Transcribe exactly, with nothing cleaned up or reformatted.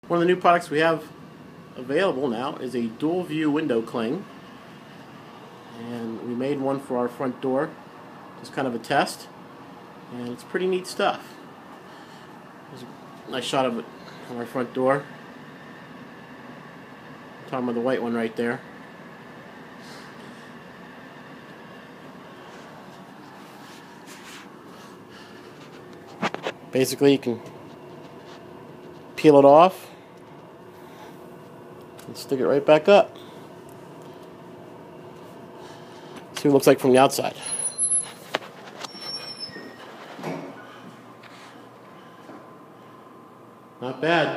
One of the new products we have available now is a dual view window cling, and we made one for our front door, just kind of a test, and it's pretty neat stuff. There's a nice shot of it on our front door. I'm talking about the white one right there. Basically, you can peel it off and stick it right back up. See what it looks like from the outside. Not bad.